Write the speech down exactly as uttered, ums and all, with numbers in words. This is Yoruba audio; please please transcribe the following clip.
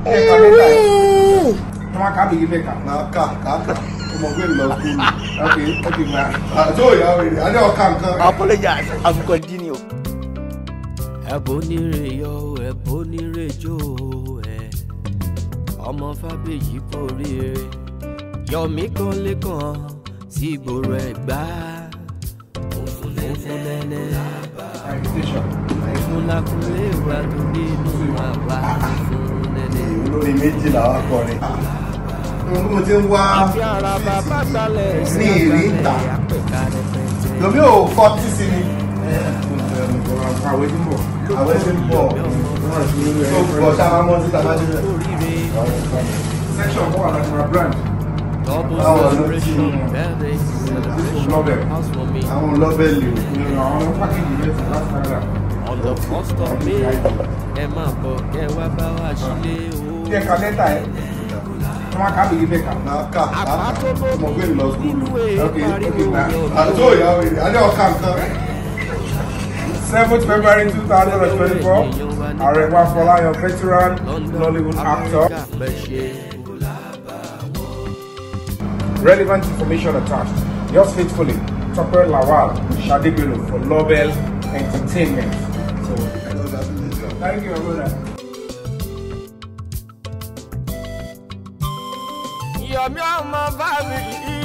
Come on, you make up. Now, car, car, car. Come on, we're not cool. Okay, okay, man. I told you already. I know I can't come. I apologize. I'll continue. Ebonire yo, ebonire jo, eh. Ọmọ Fábíyì kórìíre. Yọ̀mí kan lẹ́kàn sí ìgboro Ẹ̀gbá. Òfun lẹ́lẹ́. Òfun lakunlé wa tó nínú àwa. Òfun lẹ́lẹ́. Olórí méjì làwọn akọrin. Mo ti ń wá ní ìrìntà. Yomi ò fọ́tí sí mi. Àwẹ̀ tí ń bọ̀. Àwẹ̀ tí ń bọ̀. Tó bọ̀ sábà mọ́ sí tàbá nílẹ̀. Section four àti my brand. Àwọn celebration birthday celebration house for me. Àwọn lọ́bẹ̀ lè. Àwọn pákéjì mẹ́ta láti kára. On the first of May, ẹ máa bọ̀ kẹ́ wá bá wa sílé o. Kí ẹ ka lẹ́tà ẹ̀. Come on, come you make up. Now, come. Come on, we're not school. Okay, okay, man. I told you already. I know I can't come. seventh February two thousand twenty-four. AREMU AFOLAYAN, veteran Nollywood actor. Relevant information attached. Yours faithfully, Topper Lawal, Shadibilo for Nobel Entertainment. So, thank you, my brother. Yọ̀mí ọmọ Fábíyì